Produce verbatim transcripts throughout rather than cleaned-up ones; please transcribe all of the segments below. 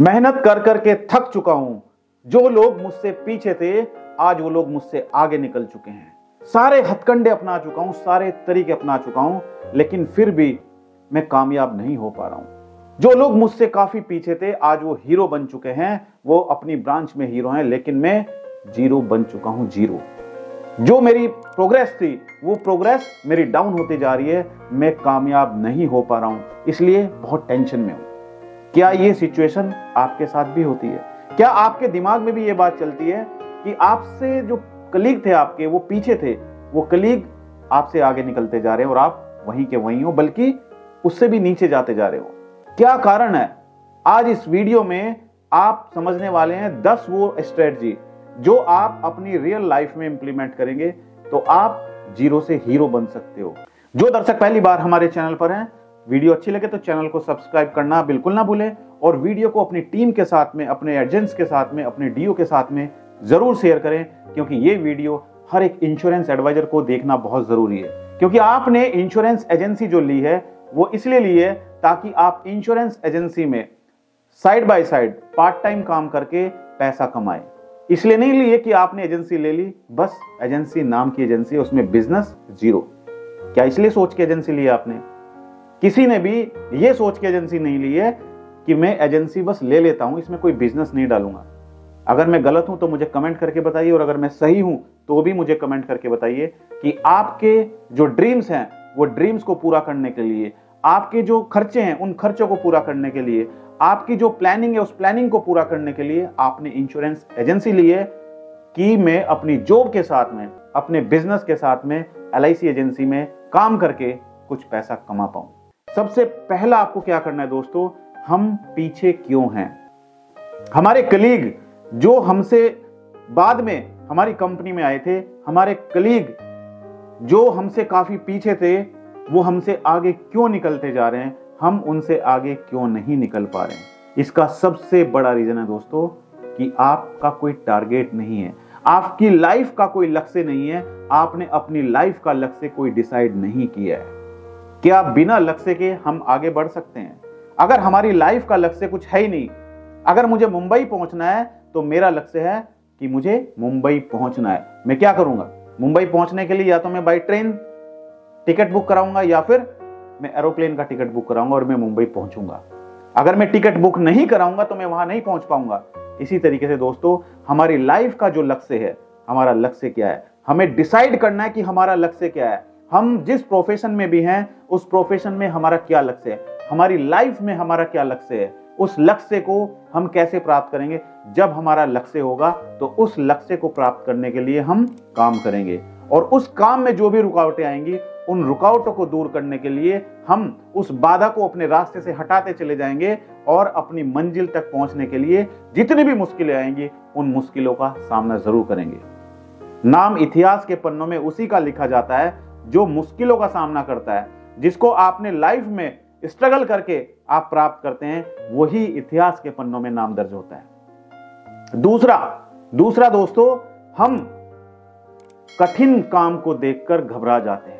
मेहनत कर कर के थक चुका हूं। जो लोग मुझसे पीछे थे आज वो लोग मुझसे आगे निकल चुके हैं। सारे हथकंडे अपना चुका हूं, सारे तरीके अपना चुका हूं, लेकिन फिर भी मैं कामयाब नहीं हो पा रहा हूं। जो लोग मुझसे काफी पीछे थे आज वो हीरो बन चुके हैं, वो अपनी ब्रांच में हीरो हैं, लेकिन मैं जीरो बन चुका हूं, जीरो। जो मेरी प्रोग्रेस थी वो प्रोग्रेस मेरी डाउन होती जा रही है, मैं कामयाब नहीं हो पा रहा हूं, इसलिए बहुत टेंशन में हूं। क्या ये सिचुएशन आपके साथ भी होती है? क्या आपके दिमाग में भी ये बात चलती है कि आपसे जो कलीग थे आपके वो पीछे थे, वो कलीग आपसे आगे निकलते जा रहे हैं और आप वहीं के वहीं हो, बल्कि उससे भी नीचे जाते जा रहे हो? क्या कारण है? आज इस वीडियो में आप समझने वाले हैं दस वो स्ट्रेटजी जो आप अपनी रियल लाइफ में इंप्लीमेंट करेंगे तो आप जीरो से हीरो बन सकते हो। जो दर्शक पहली बार हमारे चैनल पर हैं, वीडियो अच्छी लगे तो चैनल को सब्सक्राइब करना बिल्कुल ना भूलें और वीडियो को अपनी टीम के साथ में, अपने एजेंट्स के साथ में, अपने डीओ के साथ में जरूर शेयर करें, क्योंकि ये वीडियो हर एक इंश्योरेंस एडवाइजर को देखना बहुत जरूरी है। क्योंकि आपने इंश्योरेंस एजेंसी जो ली है वो इसलिए ली है ताकि आप इंश्योरेंस एजेंसी में side by side part time काम करके पैसा कमाएं। इसलिए नहीं ली है कि आपने एजेंसी ले ली, बस एजेंसी नाम की एजेंसी है, उसमें बिजनेस जीरो। क्या इसलिए सोच के एजेंसी ली आपने? किसी ने भी ये सोच के एजेंसी नहीं ली है कि मैं एजेंसी बस ले लेता हूं, इसमें कोई बिजनेस नहीं डालूंगा। अगर मैं गलत हूं तो मुझे कमेंट करके बताइए, और अगर मैं सही हूं तो भी मुझे कमेंट करके बताइए कि आपके जो ड्रीम्स हैं वो ड्रीम्स को पूरा करने के लिए, आपके जो खर्चे हैं उन खर्चों को पूरा करने के लिए, आपकी जो प्लानिंग है उस प्लानिंग को पूरा करने के लिए आपने इंश्योरेंस एजेंसी ली है कि मैं अपनी जॉब के साथ में, अपने बिजनेस के साथ में एल आई सी एजेंसी में काम करके कुछ पैसा कमा पाऊं। सबसे पहला आपको क्या करना है दोस्तों, हम पीछे क्यों हैं? हमारे कलीग जो हमसे बाद में हमारी कंपनी में आए थे, हमारे कलीग जो हमसे काफी पीछे थे, वो हमसे आगे क्यों निकलते जा रहे हैं? हम उनसे आगे क्यों नहीं निकल पा रहे हैं? इसका सबसे बड़ा रीजन है दोस्तों कि आपका कोई टारगेट नहीं है, आपकी लाइफ का कोई लक्ष्य नहीं है, आपने अपनी लाइफ का लक्ष्य कोई डिसाइड नहीं किया है। क्या बिना लक्ष्य के हम आगे बढ़ सकते हैं? अगर हमारी लाइफ का लक्ष्य कुछ है ही नहीं, अगर मुझे मुंबई पहुंचना है तो मेरा लक्ष्य है कि मुझे मुंबई पहुंचना है, मैं क्या करूंगा? मुंबई पहुंचने के लिए या तो मैं बाई ट्रेन टिकट बुक कराऊंगा या फिर मैं एरोप्लेन का टिकट बुक कराऊंगा और मैं मुंबई पहुंचूंगा। अगर मैं टिकट बुक नहीं कराऊंगा तो मैं वहां नहीं पहुंच पाऊंगा। इसी तरीके से दोस्तों हमारी लाइफ का जो लक्ष्य है, हमारा लक्ष्य क्या है, हमें डिसाइड करना है कि हमारा लक्ष्य क्या है। हम जिस प्रोफेशन में भी हैं उस प्रोफेशन में हमारा क्या लक्ष्य है, हमारी लाइफ में हमारा क्या लक्ष्य है, उस लक्ष्य को हम कैसे प्राप्त करेंगे? जब हमारा लक्ष्य होगा तो उस लक्ष्य को प्राप्त करने के लिए हम काम करेंगे, और उस काम में जो भी रुकावटें आएंगी उन रुकावटों को दूर करने के लिए हम उस बाधा को अपने रास्ते से हटाते चले जाएंगे और अपनी मंजिल तक पहुंचने के लिए जितनी भी मुश्किलें आएंगी उन मुश्किलों का सामना जरूर करेंगे। नाम इतिहास के पन्नों में उसी का लिखा जाता है जो मुश्किलों का सामना करता है। जिसको आपने लाइफ में स्ट्रगल करके आप प्राप्त करते हैं, वही इतिहास के पन्नों में नाम दर्ज होता है। दूसरा दूसरा दोस्तों, हम कठिन काम को देखकर घबरा जाते हैं,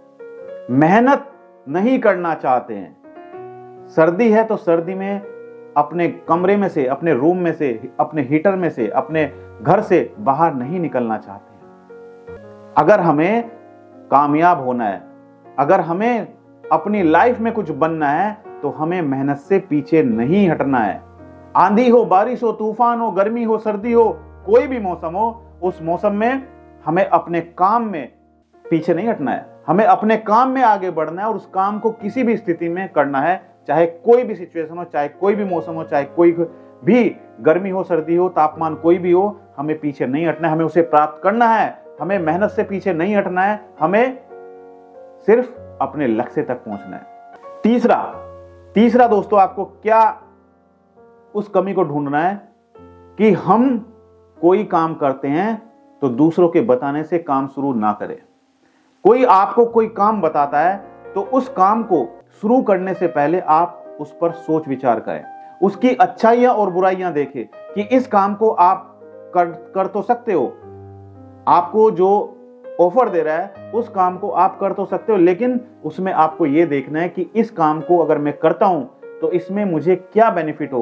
मेहनत नहीं करना चाहते हैं। सर्दी है तो सर्दी में अपने कमरे में से, अपने रूम में से, अपने हीटर में से, अपने घर से बाहर नहीं निकलना चाहते हैं। अगर हमें कामयाब होना है, अगर हमें अपनी लाइफ में कुछ बनना है तो हमें मेहनत से पीछे नहीं हटना है। आंधी हो, बारिश हो, तूफान हो, गर्मी हो, सर्दी हो, कोई भी मौसम हो, उस मौसम में हमें अपने काम में पीछे नहीं हटना है, हमें अपने काम में आगे बढ़ना है और उस काम को किसी भी स्थिति में करना है, चाहे कोई भी सिचुएशन हो, चाहे कोई भी मौसम हो, चाहे कोई भी गर्मी हो, सर्दी हो, तापमान कोई भी हो, हमें पीछे नहीं हटना है, हमें उसे प्राप्त करना है, हमें मेहनत से पीछे नहीं हटना है, हमें सिर्फ अपने लक्ष्य तक पहुंचना है। तीसरा तीसरा दोस्तों, आपको क्या उस कमी को ढूंढना है कि हम कोई काम करते हैं तो दूसरों के बताने से काम शुरू ना करें। कोई आपको कोई काम बताता है तो उस काम को शुरू करने से पहले आप उस पर सोच विचार करें, उसकी अच्छाइयां और बुराइयां देखें कि इस काम को आप कर कर तो सकते हो, आपको जो ऑफर दे रहा है उस काम को आप कर तो सकते हो, लेकिन उसमें आपको यह देखना है कि इस काम को अगर मैं करता हूं तो इसमें मुझे क्या बेनिफिट होगा,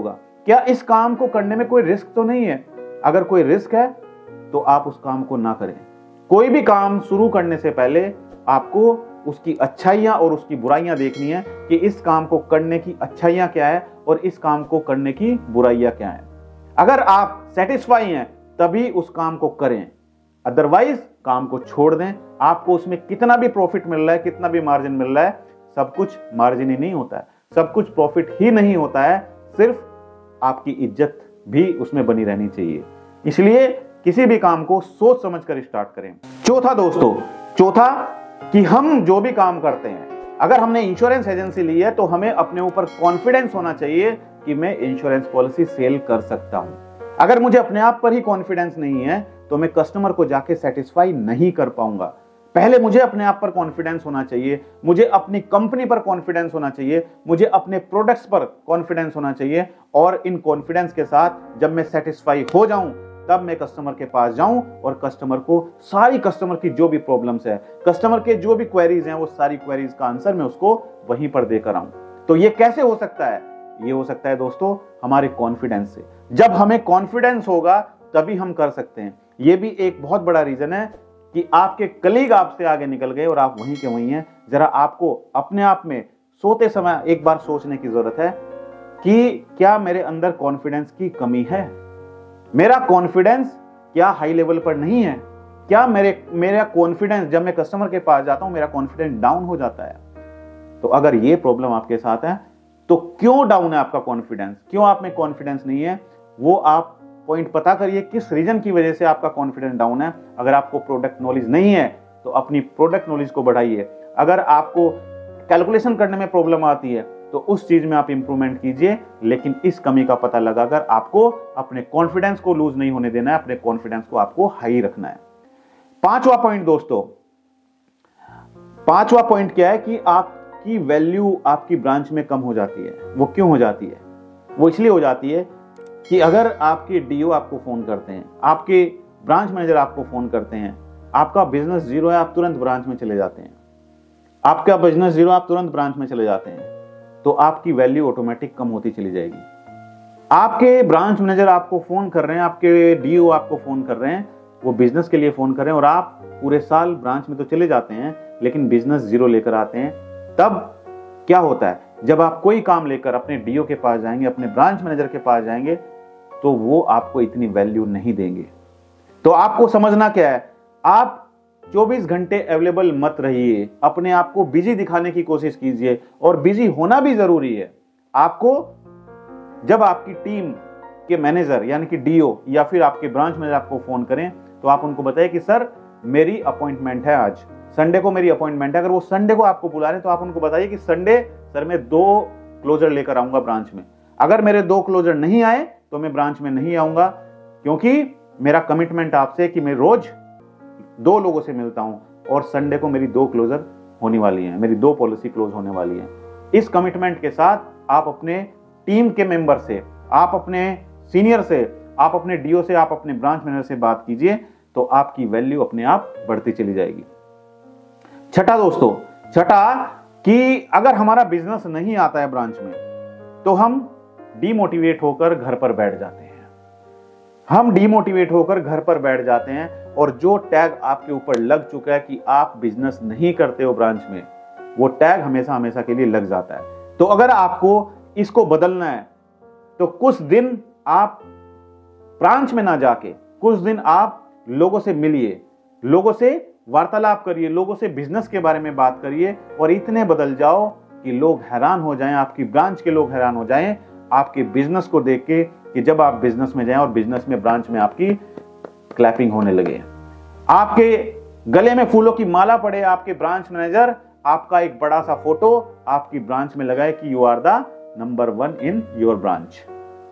क्या इस काम को करने में कोई रिस्क तो नहीं है? अगर कोई रिस्क है तो आप उस काम को ना करें। कोई भी काम शुरू करने से पहले आपको उसकी अच्छाइयां और उसकी बुराइयां देखनी है कि इस काम को करने की अच्छाइयां क्या है और इस काम को करने की बुराइयां क्या है। अगर आप सेटिस्फाई हैं तभी उस काम को करें, अदरवाइज काम को छोड़ दें। आपको उसमें कितना भी प्रॉफिट मिल रहा है, कितना भी मार्जिन मिल रहा है, सब कुछ मार्जिन ही नहीं होता है, सब कुछ प्रॉफिट ही नहीं होता है, सिर्फ आपकी इज्जत भी उसमें बनी रहनी चाहिए। इसलिए किसी भी काम को सोच समझ कर स्टार्ट करें। चौथा दोस्तों, चौथा कि हम जो भी काम करते हैं, अगर हमने इंश्योरेंस एजेंसी ली है तो हमें अपने ऊपर कॉन्फिडेंस होना चाहिए कि मैं इंश्योरेंस पॉलिसी सेल कर सकता हूं। अगर मुझे अपने आप पर ही कॉन्फिडेंस नहीं है तो मैं कस्टमर को जाके सेटिस्फाई नहीं कर पाऊंगा। पहले मुझे अपने आप पर कॉन्फिडेंस होना चाहिए, मुझे अपनी कंपनी पर कॉन्फिडेंस होना चाहिए, मुझे अपने प्रोडक्ट्स पर कॉन्फिडेंस होना चाहिए, और इन कॉन्फिडेंस के साथ जब मैं सेटिस्फाई हो जाऊं तब मैं कस्टमर के पास जाऊं और कस्टमर को सारी कस्टमर की जो भी प्रॉब्लम्स है, कस्टमर के जो भी क्वेरीज हैं, वो सारी क्वेरीज का आंसर मैं उसको वहीं पर देकर आऊं। तो ये कैसे हो सकता है? ये हो सकता है दोस्तों हमारे कॉन्फिडेंस से। जब हमें कॉन्फिडेंस होगा तभी हम कर सकते हैं। ये भी एक बहुत बड़ा रीजन है कि आपके कलीग आपसे आगे निकल गए और आप वहीं के वहीं हैं। जरा आपको अपने आप में सोते समय एक बार सोचने की जरूरत है कि क्या मेरे अंदर कॉन्फिडेंस की कमी है? मेरा कॉन्फिडेंस क्या हाई लेवल पर नहीं है? क्या मेरे मेरा कॉन्फिडेंस जब मैं कस्टमर के पास जाता हूं मेरा कॉन्फिडेंस डाउन हो जाता है? तो अगर ये प्रॉब्लम आपके साथ है तो क्यों डाउन है आपका कॉन्फिडेंस, क्यों आप में कॉन्फिडेंस नहीं है, वो आप पॉइंट पता करिए किस रीजन की वजह से आपका कॉन्फिडेंस डाउन है। अगर आपको प्रोडक्ट नॉलेज नहीं है तो अपनी प्रोडक्ट नॉलेज को बढ़ाइए। अगर आपको कैलकुलेशन करने में प्रॉब्लम आती है तो उस चीज में आप इंप्रूवमेंट कीजिए, लेकिन इस कमी का पता लगाकर आपको अपने कॉन्फिडेंस को लूज नहीं होने देना है, अपने कॉन्फिडेंस को आपको हाई रखना है। पांचवा पॉइंट दोस्तों, पांचवा पॉइंट क्या है कि आपकी वैल्यू आपकी ब्रांच में कम हो जाती है। वो क्यों हो जाती है? वो इसलिए हो जाती है कि अगर आपके डीओ आपको फोन करते हैं, आपके ब्रांच मैनेजर आपको फोन करते हैं, आपका बिजनेस जीरो है, आप तुरंत ब्रांच में चले जाते हैं, आपका बिजनेस जीरो आप तुरंत ब्रांच में चले जाते हैं, तो आपकी वैल्यू ऑटोमेटिक कम होती चली जाएगी। आपके ब्रांच मैनेजर आपको फोन कर रहे हैं, आपके डीओ आपको फोन कर रहे हैं, वो बिजनेस के लिए फोन कर रहे हैं और आप पूरे साल ब्रांच में तो चले जाते हैं लेकिन बिजनेस जीरो लेकर आते हैं। तब क्या होता है, जब आप कोई काम लेकर अपने डीओ के पास जाएंगे, अपने ब्रांच मैनेजर के पास जाएंगे, तो वो आपको इतनी वैल्यू नहीं देंगे। तो आपको समझना क्या है, आप चौबीस घंटे अवेलेबल मत रहिए, अपने आप को बिजी दिखाने की कोशिश कीजिए, और बिजी होना भी जरूरी है। आपको जब आपकी टीम के मैनेजर यानी कि डीओ या फिर आपके ब्रांच मैनेजर आपको फोन करें तो आप उनको बताइए कि सर मेरी अपॉइंटमेंट है, आज संडे को मेरी अपॉइंटमेंट है। अगर वो संडे को आपको बुला रहे हैं तो आप उनको बताइए कि संडे सर मैं दो क्लोजर लेकर आऊंगा ब्रांच में, अगर मेरे दो क्लोजर नहीं आए तो मैं ब्रांच में नहीं आऊंगा, क्योंकि मेरा कमिटमेंट आपसे कि मैं रोज दो लोगों से मिलता हूं और संडे को मेरी दो क्लोजर होने वाली हैं, मेरी दो पॉलिसी क्लोज होने वाली हैं। इस कमिटमेंट के साथ आप अपने टीम के मेंबर से, आप अपने सीनियर से, आप अपने डीओ से, आप अपने ब्रांच मैनेजर से बात कीजिए, तो आपकी वैल्यू अपने आप बढ़ती चली जाएगी। छठा दोस्तों, छठा कि अगर हमारा बिजनेस नहीं आता है ब्रांच में तो हम डीमोटिवेट होकर घर पर बैठ जाते हैं। हम डीमोटिवेट होकर घर पर बैठ जाते हैं और जो टैग आपके ऊपर लग चुका है कि आप बिजनेस नहीं करते हो ब्रांच में, वो टैग हमेशा हमेशा के लिए लग जाता है। तो अगर आपको इसको बदलना है तो कुछ दिन आप ब्रांच में ना जाके, कुछ दिन आप लोगों से मिलिए, लोगों से वार्तालाप करिए, लोगों से बिजनेस के बारे में बात करिए, और इतने बदल जाओ कि लोग हैरान हो जाएं, आपकी ब्रांच के लोग हैरान हो जाएं आपके बिजनेस को देख के, कि जब आप बिजनेस में जाएं और बिजनेस में ब्रांच में आपकी क्लैपिंग होने लगे, आपके गले में फूलों की माला पड़े, आपके ब्रांच मैनेजर आपका एक बड़ा सा फोटो आपकी ब्रांच में लगाए कि you are the number one in your branch,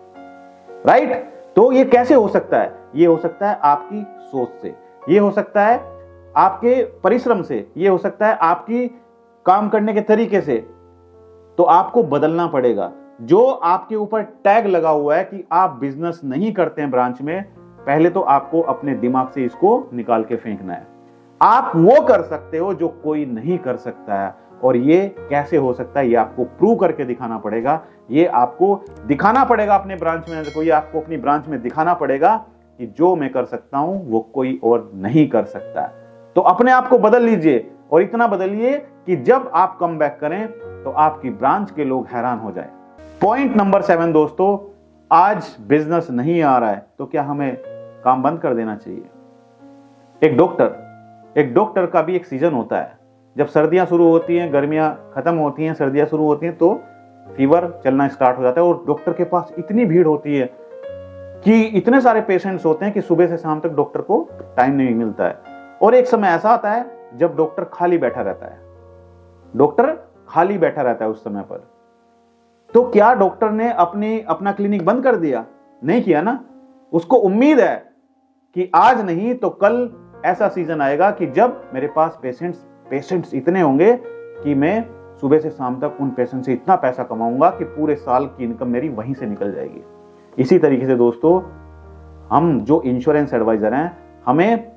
right. तो ये कैसे हो सकता है? ये हो सकता है आपकी सोच से, ये हो सकता है आपके परिश्रम से, ये हो सकता है आपकी काम करने के तरीके से। तो आपको बदलना पड़ेगा। जो आपके ऊपर टैग लगा हुआ है कि आप बिजनेस नहीं करते हैं ब्रांच में, पहले तो आपको अपने दिमाग से इसको निकाल के फेंकना है। आप वो कर सकते हो जो कोई नहीं कर सकता है, और ये कैसे हो सकता है, ये आपको प्रूव करके दिखाना पड़ेगा। ये आपको दिखाना पड़ेगा अपने ब्रांच मैनेजर को, ये आपको अपनी ब्रांच में दिखाना पड़ेगा कि जो मैं कर सकता हूं वो कोई और नहीं कर सकता। तो अपने आप को बदल लीजिए और इतना बदलिए कि जब आप कम बैक करें तो आपकी ब्रांच के लोग हैरान हो जाए। पॉइंट नंबर सेवन दोस्तों, आज बिजनेस नहीं आ रहा है तो क्या हमें काम बंद कर देना चाहिए? एक डॉक्टर एक डॉक्टर का भी एक सीजन होता है। जब सर्दियां शुरू होती हैं, गर्मियां खत्म होती हैं, सर्दियां शुरू होती हैं तो फीवर चलना स्टार्ट हो जाता है और डॉक्टर के पास इतनी भीड़ होती है कि इतने सारे पेशेंट्स होते हैं कि सुबह से शाम तक डॉक्टर को टाइम नहीं मिलता है। और एक समय ऐसा आता है जब डॉक्टर खाली बैठा रहता है, डॉक्टर खाली बैठा रहता है उस समय पर। तो क्या डॉक्टर ने अपनी अपना क्लिनिक बंद कर दिया? नहीं किया ना। उसको उम्मीद है कि आज नहीं तो कल ऐसा सीजन आएगा कि जब मेरे पास पेशेंट्स पेशेंट्स इतने होंगे कि मैं सुबह से शाम तक उन पेशेंट से इतना पैसा कमाऊंगा कि पूरे साल की इनकम मेरी वहीं से निकल जाएगी। इसी तरीके से दोस्तों, हम जो इंश्योरेंस एडवाइजर हैं, हमें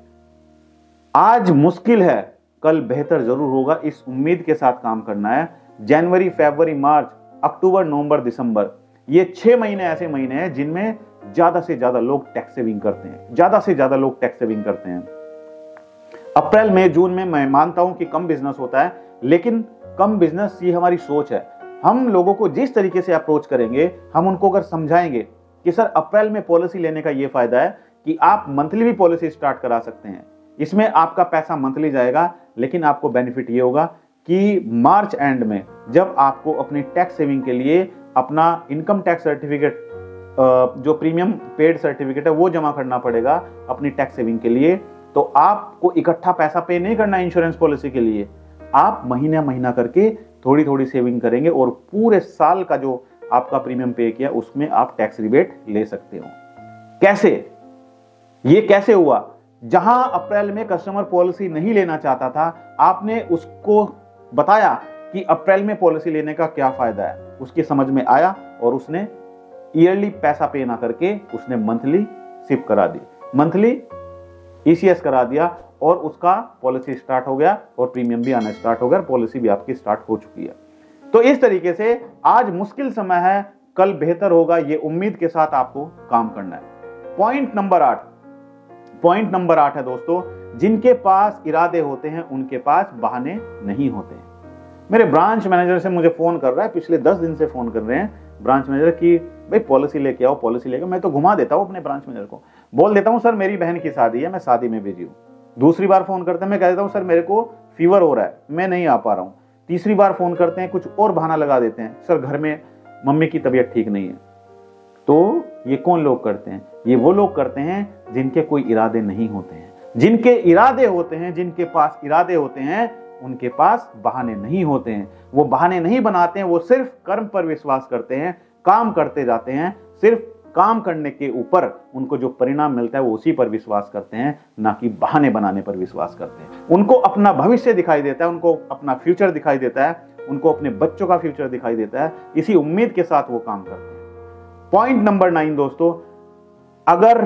आज मुश्किल है, कल बेहतर जरूर होगा, इस उम्मीद के साथ काम करना है। जनवरी, फरवरी, मार्च, अक्टूबर, नवंबर, दिसंबर, ये छह महीने ऐसे महीने हैं जिनमें ज्यादा से ज्यादा लोग टैक्स सेविंग करते हैं, ज्यादा से ज्यादा लोग टैक्स सेविंग करते हैं। अप्रैल, मई, जून में मैं मानता हूं कि कम बिजनेस होता है, लेकिन कम बिजनेस ये हमारी सोच है। हम लोगों को जिस तरीके से अप्रोच करेंगे, हम उनको अगर समझाएंगे कि सर अप्रैल में पॉलिसी लेने का ये फायदा है कि आप मंथली भी पॉलिसी स्टार्ट करा सकते हैं, इसमें आपका पैसा मंथली जाएगा, लेकिन आपको बेनिफिट ये होगा कि मार्च एंड में जब आपको अपनी टैक्स सेविंग के लिए अपना इनकम टैक्स सर्टिफिकेट, जो प्रीमियम पेड सर्टिफिकेट है, वो जमा करना पड़ेगा अपनी टैक्स सेविंग के लिए। तो आपको इकट्ठा पैसा पे नहीं करना इंश्योरेंस पॉलिसी के लिए, आप महीना महीना करके थोड़ी थोड़ी सेविंग करेंगे और पूरे साल का जो आपका प्रीमियम पे किया उसमें आप टैक्स रिबेट ले सकते हो। कैसे? ये कैसे हुआ? जहां अप्रैल में कस्टमर पॉलिसी नहीं लेना चाहता था, आपने उसको बताया कि अप्रैल में पॉलिसी लेने का क्या फायदा है, उसकी समझ में आया और उसने ईयरली पैसा पे ना करके उसने मंथली सिप करा दी, मंथली ईसीएस करा दिया और उसका पॉलिसी स्टार्ट हो गया और प्रीमियम भी आना स्टार्ट हो गया, पॉलिसी भी आपकी स्टार्ट हो चुकी है। तो इस तरीके से आज मुश्किल समय है, कल बेहतर होगा, ये उम्मीद के साथ आपको काम करना है। पॉइंट नंबर आठ पॉइंट नंबर आठ है दोस्तों, जिनके पास इरादे होते हैं उनके पास बहाने नहीं होते हैं। मेरे ब्रांच मैनेजर से मुझे फोन कर रहा है, पिछले दस दिन से फोन कर रहे हैं ब्रांच मैनेजर की, भाई पॉलिसी लेके आओ, पॉलिसी लेके। मैं तो घुमा देता हूं अपने ब्रांच मैनेजर को, बोल देता हूं सर मेरी बहन की शादी है, मैं शादी में बिजी हूं। दूसरी बार फोन करते हैं, मैं कह देता हूं सर मेरे को फीवर हो रहा है, मैं नहीं आ पा रहा हूं। तीसरी बार फोन करते हैं, कुछ और बहाना लगा देते हैं, सर घर में मम्मी की तबीयत ठीक नहीं है। तो ये कौन लोग करते हैं? ये वो लोग करते हैं जिनके कोई इरादे नहीं होते हैं। जिनके इरादे होते हैं, जिनके पास इरादे होते हैं, उनके पास बहाने नहीं होते हैं। वो बहाने नहीं बनाते हैं, वो सिर्फ कर्म पर विश्वास करते हैं, काम करते जाते हैं, सिर्फ काम करने के ऊपर उनको जो परिणाम मिलता है वो उसी पर विश्वास करते हैं, ना कि बहाने बनाने पर विश्वास करते हैं। उनको अपना भविष्य दिखाई देता है, उनको अपना फ्यूचर दिखाई देता है, उनको अपने बच्चों का फ्यूचर दिखाई देता है, इसी उम्मीद के साथ वो काम करते हैं। पॉइंट नंबर नाइन दोस्तों, अगर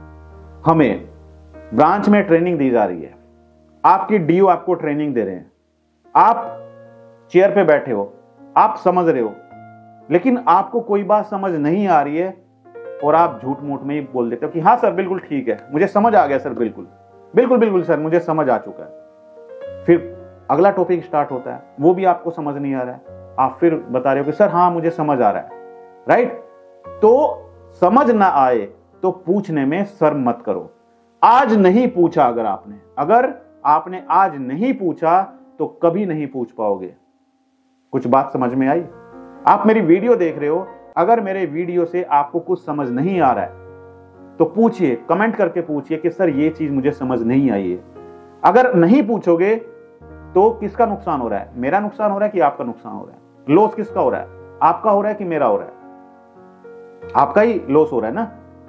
हमें ब्रांच में ट्रेनिंग दी जा रही है, आपकी डीओ आपको ट्रेनिंग दे रहे हैं, आप चेयर पे बैठे हो, आप समझ रहे हो, लेकिन आपको कोई बात समझ नहीं आ रही है और आप झूठ मूठ में ही बोल देते हो कि हाँ सर बिल्कुल ठीक है, मुझे समझ आ गया सर, बिल्कुल बिल्कुल बिल्कुल सर मुझे समझ आ चुका है। फिर अगला टॉपिक स्टार्ट होता है, वो भी आपको समझ नहीं आ रहा है, आप फिर बता रहे हो कि सर हाँ मुझे समझ आ रहा है, राइट? तो समझ ना आए तो पूछने में शर्म मत करो। आज नहीं पूछा, अगर आपने अगर आपने आज नहीं पूछा तो कभी नहीं पूछ पाओगे। कुछ बात समझ में आई? आप मेरी वीडियो देख रहे हो, अगर मेरे वीडियो से आपको कुछ समझ नहीं आ रहा है तो पूछिए, कमेंट करके पूछिए कि सर ये चीज मुझे समझ नहीं आई है। अगर नहीं पूछोगे तो किसका नुकसान हो रहा है? मेरा नुकसान हो रहा है कि आपका नुकसान हो रहा है? लॉस किसका हो रहा है? आपका हो रहा है कि मेरा हो रहा है? आपका ही लॉस हो रहा है ना।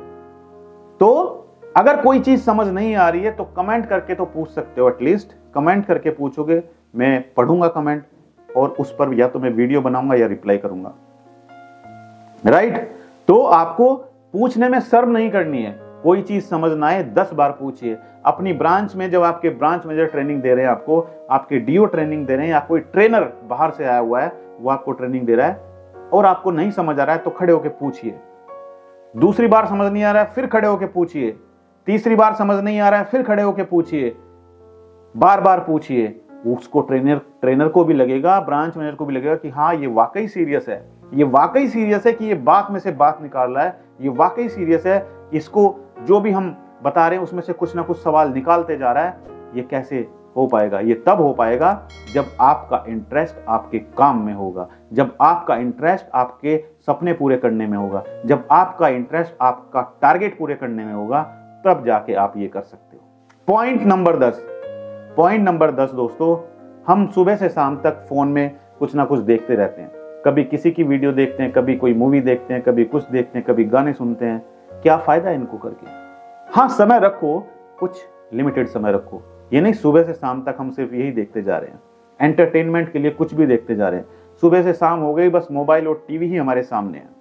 तो अगर कोई चीज समझ नहीं आ रही है तो कमेंट करके तो पूछ सकते हो, एटलीस्ट कमेंट करके पूछोगे, मैं पढ़ूंगा कमेंट और उस पर या तो मैं वीडियो बनाऊंगा या रिप्लाई करूंगा, राइट? तो आपको पूछने में शर्म नहीं करनी है। कोई चीज समझ ना आए दस बार पूछिए। अपनी ब्रांच में जब आपके ब्रांच मैनेजर ट्रेनिंग दे रहे हैं, आपको आपके डीओ ट्रेनिंग दे रहे हैं, या कोई ट्रेनर बाहर से आया हुआ है वो आपको ट्रेनिंग दे रहा है और आपको नहीं समझ आ रहा है, तो खड़े होकर पूछिए। दूसरी बार समझ नहीं आ रहा है, फिर खड़े होकर पूछिए। तीसरी बार समझ नहीं आ रहा है, फिर खड़े होकर पूछिए। बार बार पूछिए। उसको ट्रेनर ट्रेनर को भी लगेगा, ब्रांच मैनेजर को भी लगेगा कि हाँ ये वाकई सीरियस है, ये वाकई सीरियस है कि ये बात में से बात निकाल रहा है, ये वाकई सीरियस है, इसको जो भी हम बता रहे हैं उसमें से कुछ ना कुछ सवाल निकालते जा रहा है। ये कैसे हो पाएगा? ये तब हो पाएगा जब आपका इंटरेस्ट आपके काम में होगा, जब आपका इंटरेस्ट आपके सपने पूरे करने में होगा, जब आपका इंटरेस्ट आपका टारगेट पूरे करने में होगा, तब जाके आप ये कर सकते हो। पॉइंट नंबर दस पॉइंट नंबर दस दोस्तों, हम सुबह से शाम तक फोन में कुछ ना कुछ देखते रहते हैं। कभी किसी की वीडियो देखते हैं, कभी कोई मूवी देखते हैं, कभी कुछ देखते हैं, कभी गाने सुनते हैं। क्या फायदा है इनको करके? हाँ, समय रखो, कुछ लिमिटेड समय रखो। ये नहीं सुबह से शाम तक हम सिर्फ यही देखते जा रहे हैं, एंटरटेनमेंट के लिए कुछ भी देखते जा रहे हैं। सुबह से शाम हो गई, बस मोबाइल और टीवी ही हमारे सामने है।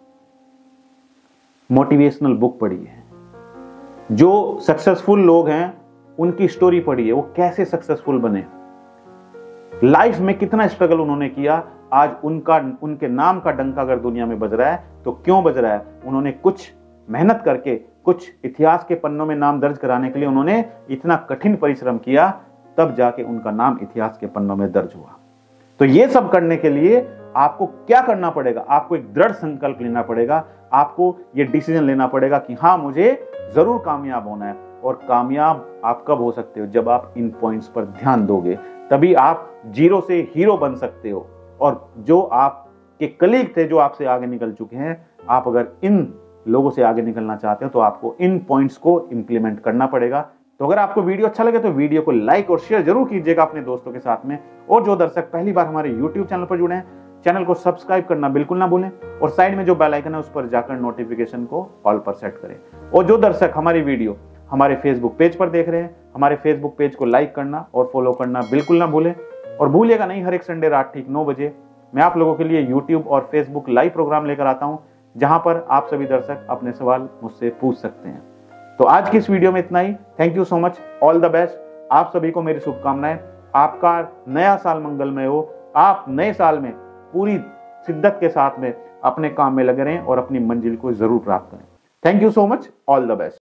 मोटिवेशनल बुक पढ़िए, जो सक्सेसफुल लोग हैं उनकी स्टोरी पढ़िए, वो कैसे सक्सेसफुल बने, लाइफ में कितना स्ट्रगल उन्होंने किया। आज उनका उनके नाम का डंका अगर दुनिया में बज रहा है तो क्यों बज रहा है? उन्होंने कुछ मेहनत करके, कुछ इतिहास के पन्नों में नाम दर्ज कराने के लिए उन्होंने इतना कठिन परिश्रम किया, तब जाके उनका नाम इतिहास के पन्नों में दर्ज हुआ। तो ये सब करने के लिए आपको क्या करना पड़ेगा? आपको एक दृढ़ संकल्प लेना पड़ेगा, आपको ये डिसीजन लेना पड़ेगा कि हाँ मुझे जरूर कामयाब होना है। और कामयाब आप कब हो सकते हो? जब आप इन पॉइंट्स पर ध्यान दोगे, तभी आप जीरो से हीरो बन सकते हो। और जो आपके कलीग थे जो आपसे आगे निकल चुके हैं, आप अगर इन लोगों से आगे निकलना चाहते हो तो आपको इन पॉइंट्स को इंप्लीमेंट करना पड़ेगा। तो अगर आपको वीडियो अच्छा लगे तो वीडियो को लाइक और शेयर जरूर कीजिएगा अपने दोस्तों के साथ में। और जो दर्शक पहली बार हमारे यूट्यूब चैनल पर जुड़े हैं, चैनल को सब्सक्राइब करना बिल्कुल ना भूलें और साइड में जो बेल आइकन है उस पर जाकर नोटिफिकेशन को ऑल पर सेट करें। और जो दर्शक हमारी वीडियो हमारे फेसबुक पेज पर देख रहे हैं, हमारे फेसबुक पेज को लाइक करना और फॉलो करना बिल्कुल ना भूलें। और भूलिएगा नहीं, हर एक संडे रात ठीक नौ बजे मैं आप लोगों के लिए यूट्यूब और फेसबुक लाइव प्रोग्राम लेकर आता हूं, जहां पर आप सभी दर्शक अपने सवाल मुझसे पूछ सकते हैं। तो आज की इस वीडियो में इतना ही। Thank you so much, all the best. आप सभी को मेरी शुभकामनाएं। आपका नया साल मंगलमय हो। आप नए साल में पूरी शिद्दत के साथ में अपने काम में लगे रहें और अपनी मंजिल को जरूर प्राप्त करें। Thank you so much, all the best.